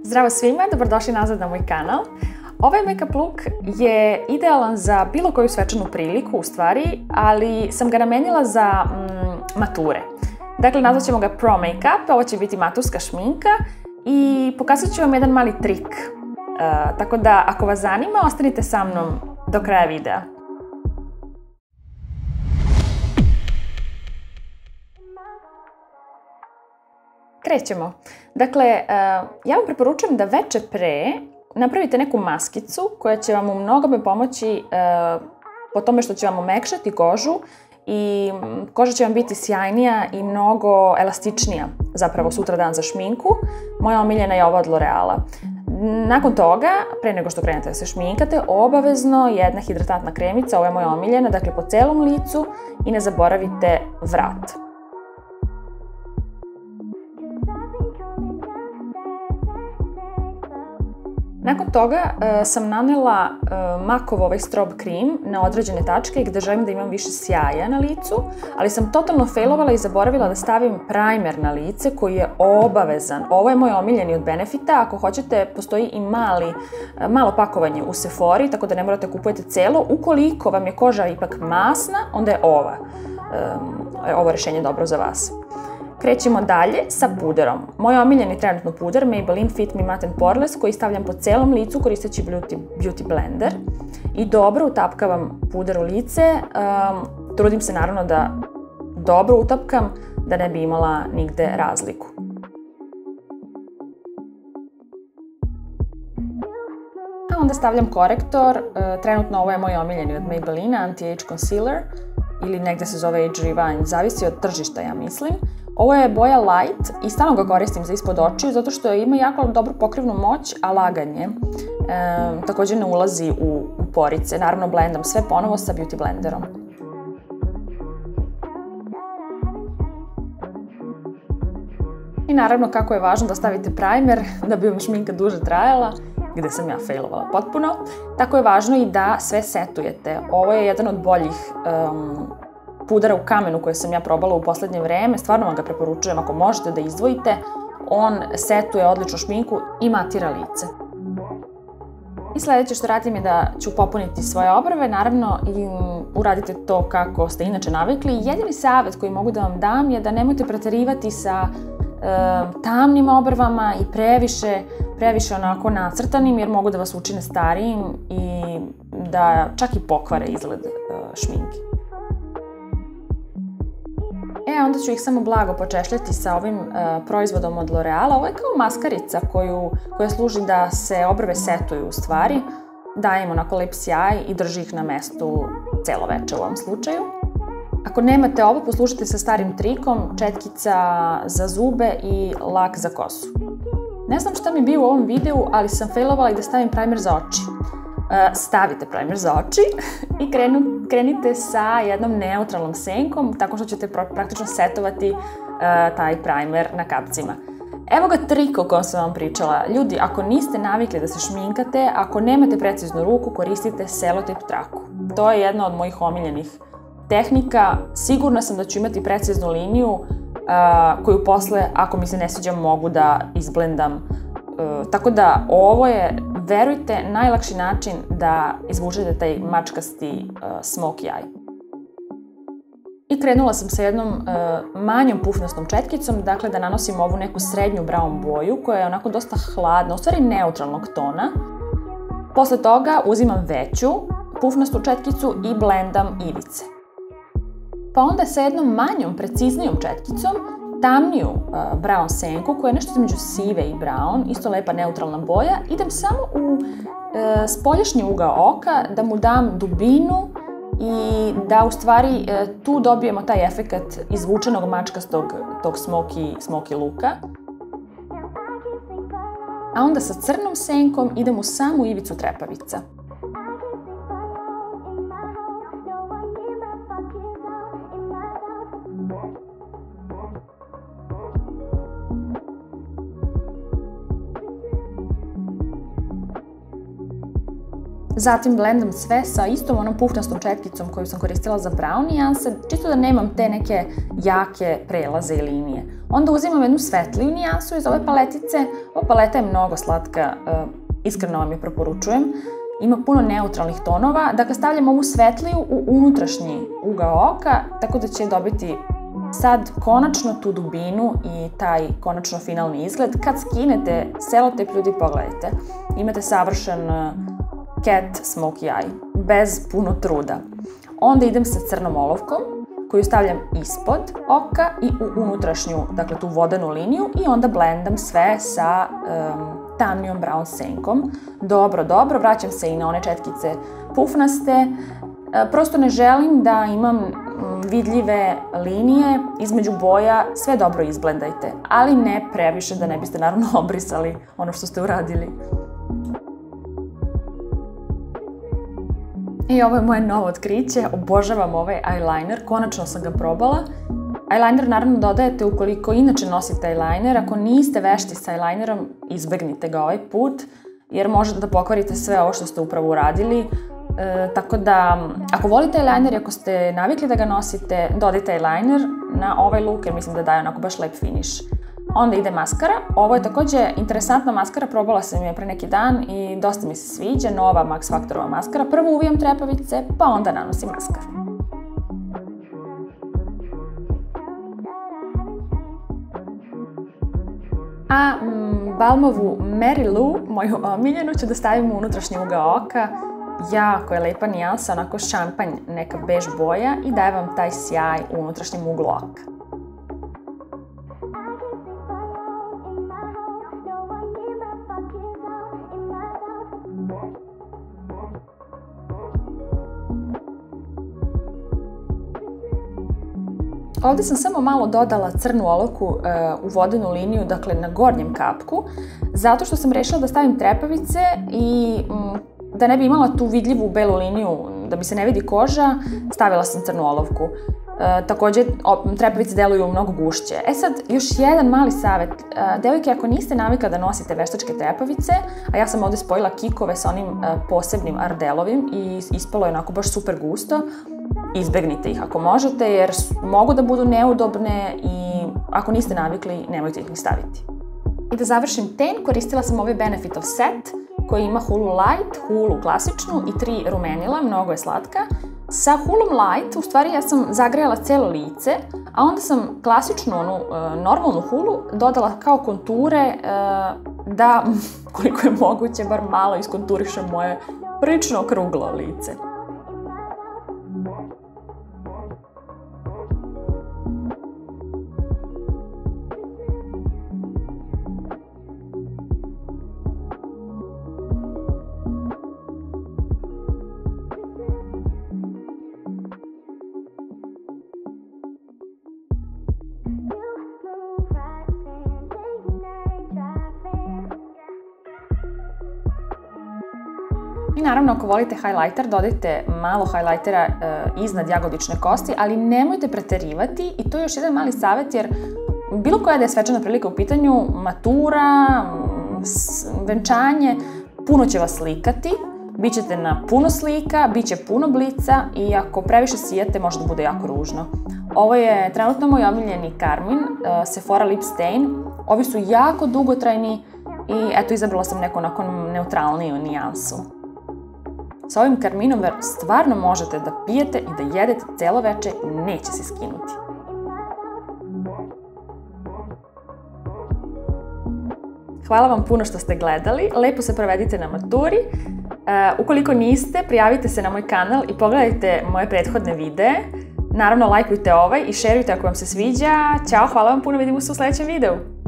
Zdravo svima, dobrodošli nazad na moj kanal. Ovaj make-up look je idealan za bilo koju svečanu priliku u stvari, ali sam ga namenila za mature. Dakle, nazvat ćemo ga Pro Make-up, ovo će biti maturska šminka i pokazat ću vam jedan mali trik. Tako da, ako vas zanima, ostanite sa mnom do kraja videa. Krećemo. Dakle, ja vam preporučujem da veče pre napravite neku maskicu koja će vam u mnogome pomoći po tome što će vam omekšati kožu i koža će vam biti sjajnija i mnogo elastičnija zapravo sutradan za šminku. Moja omiljena je ova od L'Oreala. Nakon toga, pre nego što krenete da se šminkate, obavezno jedna hidratantna kremica, ovo je moja omiljena, dakle po celom licu i ne zaboravite vrat. Nakon toga sam nanela MAC-ov ovaj strobe cream na određene tačke gde želim da imam više sjaja na licu, ali sam totalno failovala i zaboravila da stavim primer na lice koji je obavezan. Ovo je moj omiljeni od Benefita, ako hoćete postoji i malo pakovanje u Sephori, tako da ne morate kupujete celo. Ukoliko vam je koža ipak masna, onda je ovo rešenje dobro za vas. Krećemo dalje sa puderom. Moj omiljeni trenutno puder, Maybelline Fit Me Matte & Poreless, koji stavljam po celom licu koristeći Beauty Blender. I dobro utapkavam puder u lice. Trudim se naravno da dobro utapkam, da ne bi imala nigde razliku. A onda stavljam korektor. Trenutno ovo je moj omiljeni od Maybelline, Anti-Age Concealer, ili negde se zove Age Rewind, zavisi od tržišta, ja mislim. Ovo je boja Light i stalno ga koristim za ispod očiju zato što ima jako dobru pokrivnu moć, a lagan je. Također ne ulazi u porice. Naravno blendam sve ponovo sa Beauty Blenderom. I naravno kako je važno da stavite primer da bi vam šminka duže trajala, gde sam ja failovala potpuno. Tako je važno i da sve setujete. Ovo je jedan od boljih pudera u kamenu koje sam ja probala u poslednje vreme. Stvarno vam ga preporučujem ako možete da izdvojite. On setuje odlično šminku i matira lice. I sledeće što radim je da ću popuniti svoje obrve. Naravno, uradite to kako ste inače navikli. Jedini savjet koji mogu da vam dam je da nemojte preterivati sa tamnim obrvama i previše onako nacrtanim, jer mogu da vas učine starijim i da čak i pokvare izgled šminke. Onda ću ih samo blago počešljati sa ovim proizvodom od L'Oreala. Ovo je kao maskarica koja služi da se obrve setuju u stvari. Daje im onako lep sjaj i drži ih na mestu celo veče u ovom slučaju. Ako nemate ovo, poslušajte sa starim trikom, četkica za zube i lak za kosu. Ne znam šta mi bio u ovom videu, ali sam failovala i da stavim primer za oči. Stavite primer za oči i krenite sa jednom neutralnom senkom, tako što ćete praktično setovati taj primer na kapcima. Evo ga trik o kojem sam vam pričala. Ljudi, ako niste navikli da se šminkate, ako nemate preciznu ruku, koristite selotip traku. To je jedna od mojih omiljenih tehnika. Sigurna sam da ću imati preciznu liniju koju posle, ako mi se ne sviđa, mogu da izblendam. Tako da ovo je, verujte, najlakši način da izvučete taj mačkasti smokey eye. I krenula sam sa jednom manjom pufnastom četkicom, dakle da nanosim ovu neku srednju brown boju koja je onako dosta hladna, u stvari neutralnog tona. Posle toga uzimam veću pufnastu četkicu i blendam ivice. Pa onda sa jednom manjom, preciznijom četkicom tamniju brown senku, koja je nešto između sive i brown, isto lepa neutralna boja, idem samo u spoljašnji ugao oka da mu dam dubinu i da u stvari tu dobijemo taj efekat izvučenog mačkastog tog smoky looka. A onda sa crnom senkom idem u samu ivicu trepavica. Zatim blendam sve sa istom onom pufnastom četkicom koju sam koristila za brown nijanse, čisto da nemam te neke jake prelaze i linije. Onda uzimam jednu svetliju nijansu iz ove paletice. Ova paleta je mnogo slatka, iskreno vam je preporučujem. Ima puno neutralnih tonova, dakle stavljam ovu svetliju u unutrašnji ugao oka, tako da će dobiti sad konačno tu dubinu i taj konačno finalni izgled. Kad skinete selotejp, ljudi, pogledajte, imate savršen cat smokey eye, bez puno truda. Onda idem sa crnom olovkom, koju stavljam ispod oka i u unutrašnju, dakle tu vodenu liniju, i onda blendam sve sa tamnijom brown senkom. Dobro, vraćam se i na one četkice pufnaste. Prosto ne želim da imam vidljive linije između boja, sve dobro izblendajte, ali ne previše da ne biste naravno obrisali ono što ste uradili. I ovo je moje novo otkriće, obožavam ovaj eyeliner, konačno sam ga probala. Eyeliner naravno dodajete ukoliko inače nosite eyeliner, ako niste vešti sa eyelinerom, izbegnite ga ovaj put, jer možete da pokvarite sve ovo što ste upravo uradili. Tako da, ako volite eyeliner i ako ste navikli da ga nosite, dodajte eyeliner na ovaj look jer mislim da daje onako baš lep finish. Onda ide maskara. Ovo je također interesantna maskara, probala sam je pre neki dan i dosta mi se sviđa, nova Max Factorova maskara. Prvo uvijam trepavice, pa onda nanosim maskaru. A balmovu Mary Lou, moju omiljenu, ću da stavim u unutrašnji ugao oka. Jako je lepa nijansa, onako šampanj, neka bež boja, i daje vam taj sjaj u unutrašnjem uglu oka. Ovdje sam samo malo dodala crnu olovku u vodenu liniju, dakle na gornjem kapku, zato što sam rešila da stavim trepavice i da ne bi imala tu vidljivu belu liniju, da mi se ne vidi koža, stavila sam crnu olovku. Također, trepavice deluju mnogo gušće. Sad, još jedan mali savjet. Devojke, ako niste navikla da nosite veštačke trepavice, a ja sam ovdje spojila kikove sa onim posebnim ardelovim i ispalo je onako baš super gusto, izbegnite ih ako možete, jer mogu da budu neudobne i ako niste navikli, nemojte ih ni staviti. I da završim ten, koristila sam ovaj Benefitov set koji ima Hulu Light, Hulu klasičnu i 3 rumenila, mnogo je slatka. Sa Hulum Light, u stvari ja sam zagrejala celo lice, a onda sam klasičnu, onu normalnu Hulu dodala kao konture da, koliko je moguće, bar malo iskonturišem moje prilično okruglo lice. I naravno, ako volite highlighter, dodajte malo highlightera iznad jagodične kosti, ali nemojte preterivati, i to je još jedan mali savjet, jer bilo koja da je svečana prilika u pitanju, matura, venčanje, puno će vas slikati, bit ćete na puno slika, bit će puno blica i ako previše sijate može da bude jako ružno. Ovo je trenutno moj omiljeni karmin, Sephora Lip Stain. Ovi su jako dugotrajni i eto, izabrala sam neku onako neutralniju nijansu. Sa ovim karminom stvarno možete da pijete i da jedete celo veče i neće se skinuti. Hvala vam puno što ste gledali, lepo se provedite na maturi. Ukoliko niste, prijavite se na moj kanal i pogledajte moje prethodne videe. Naravno, lajkujte ovaj i šerujte ako vam se sviđa. Ćao, hvala vam puno, vidimo se u sljedećem videu.